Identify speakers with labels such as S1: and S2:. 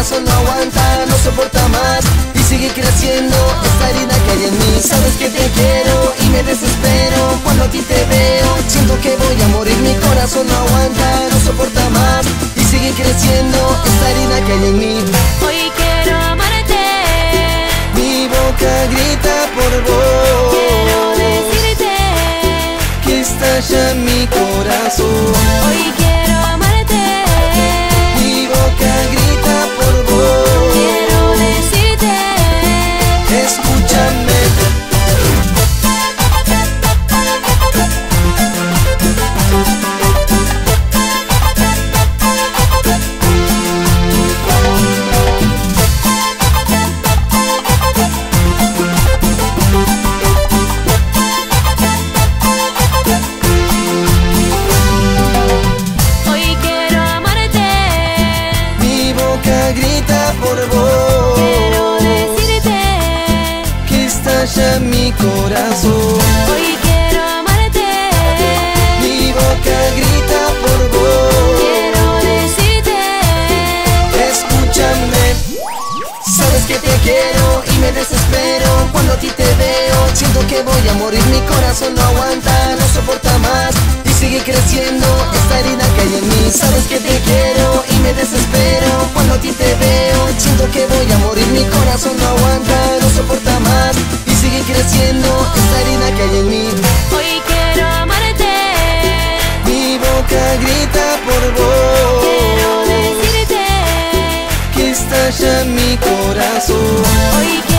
S1: corazón no aguanta, no soporta más y sigue creciendo esta herida que hay en mí. Sabes que te quiero y me desespero cuando a ti te veo. Siento que voy a morir, mi corazón no aguanta, no soporta más y sigue creciendo esta herida que hay en mí.
S2: Hoy quiero amarte,
S1: Mi boca grita por vos,
S2: quiero decirte
S1: que estalla mi corazón.
S2: hoy quiero amarte,
S1: Mi boca grita por vos,
S2: quiero decirte
S1: escúchame.
S2: hoy quiero amarte,
S1: Mi boca grita por vos,
S2: quiero decirte
S1: que estalla mi corazón.
S2: hoy quiero amarte,
S1: Mi boca grita por vos,
S2: quiero decirte
S1: escúchame. Sabes que te quiero y me desespero cuando a ti te veo. Siento que voy a morir, mi corazón no aguanta, no soporta más y sigue creciendo esta herida que hay en mí. Sabes que te quiero y me desespero cuando a ti te veo. Siento que voy a morir, mi corazón no aguanta, no soporta más y sigue creciendo esta herida que hay en mí.
S2: hoy quiero amarte,
S1: Mi boca grita por vos,
S2: quiero decirte
S1: que estalla mi corazón.
S2: hoy quiero